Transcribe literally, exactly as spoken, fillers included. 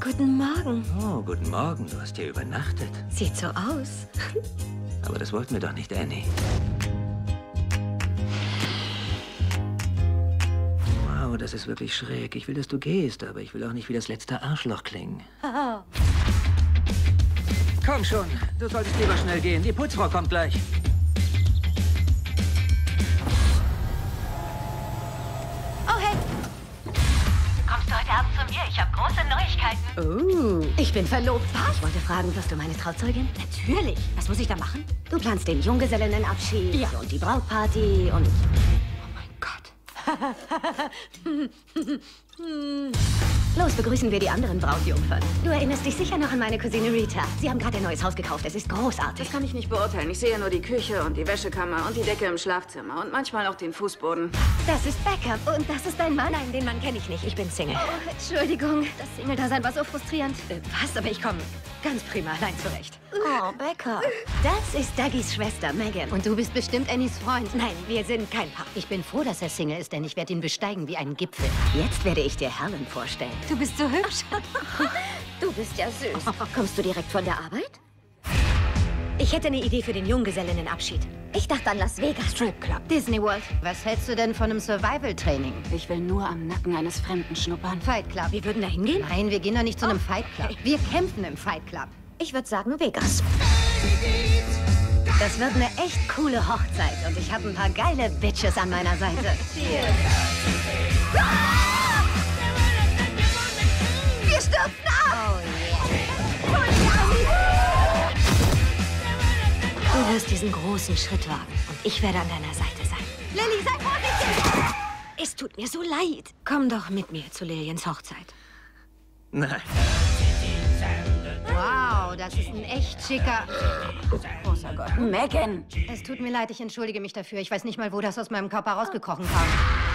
Guten Morgen. Oh, guten Morgen. Du hast hier übernachtet. Sieht so aus. Aber das wollten wir doch nicht, Annie. Wow, das ist wirklich schräg. Ich will, dass du gehst, aber ich will auch nicht wie das letzte Arschloch klingen. Oh. Komm schon, du solltest lieber schnell gehen. Die Putzfrau kommt gleich. Oh, hey. Kommst du heute Abend zu mir? Ich habe große Neuigkeiten. Oh, ich bin verlobt. Was? Ich wollte fragen, wirst du meine Trauzeugin? Natürlich. Was muss ich da machen? Du planst den Junggesellinnenabschied Ja. und die Brautparty und... Oh mein Gott. Los, begrüßen wir die anderen Brautjungfern. Du erinnerst dich sicher noch an meine Cousine Rita. Sie haben gerade ein neues Haus gekauft. Es ist großartig. Das kann ich nicht beurteilen. Ich sehe nur die Küche und die Wäschekammer und die Decke im Schlafzimmer und manchmal auch den Fußboden. Das ist Becca. Und das ist dein Mann? Nein, den Mann kenne ich nicht. Ich bin Single. Oh, Entschuldigung. Das Single-Dasein war so frustrierend. Äh, was? Aber ich komme ganz prima allein zurecht. Oh, Becca. Das ist Dougys Schwester, Megan. Und du bist bestimmt Annies Freund. Nein, wir sind kein Paar. Ich bin froh, dass er Single ist, denn ich werde ihn besteigen wie einen Gipfel. Jetzt werde ich dir Helen vorstellen. Du bist so hübsch. Du bist ja süß. Kommst du direkt von der Arbeit? Ich hätte eine Idee für den Junggesellinnenabschied. Ich dachte an Las Vegas. Stripclub. Disney World. Was hältst du denn von einem Survival-Training? Ich will nur am Nacken eines Fremden schnuppern. Fight Club. Wir würden da hingehen? Nein, wir gehen doch nicht zu einem Fight Club. Wir kämpfen im Fight Club. Ich würde sagen Vegas. Das wird eine echt coole Hochzeit und ich habe ein paar geile Bitches an meiner Seite. Wir stürzen ab! Oh Du wirst diesen großen Schritt wagen und ich werde an deiner Seite sein. Lilly, sei vorsichtig! Es tut mir so leid. Komm doch mit mir zu Lilians Hochzeit. Nein. Wow, das ist ein echt schicker... Großer Gott. Megan! Es tut mir leid, ich entschuldige mich dafür. Ich weiß nicht mal, wo das aus meinem Körper rausgekrochen kam.